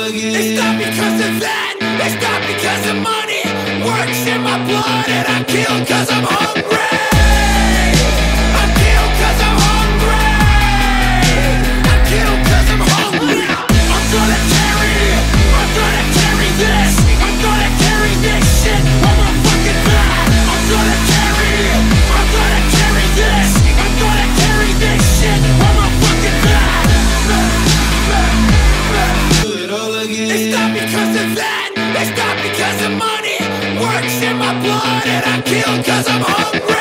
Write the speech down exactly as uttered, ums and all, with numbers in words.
again. It's not because of that, it's not because of money. Works in my blood and I kill cause I'm hungry. I kill cause I'm hungry. I kill cause I'm hungry. I'm gonna carry, I'm gonna carry this. I'm gonna carry this shit on my fucking back. I'm gonna carry, I'm gonna carry this. I'm gonna carry this shit on my fucking back. Do it all again. It's not because of that, it's not because of money. Works in my blood and I kill cause I'm hungry.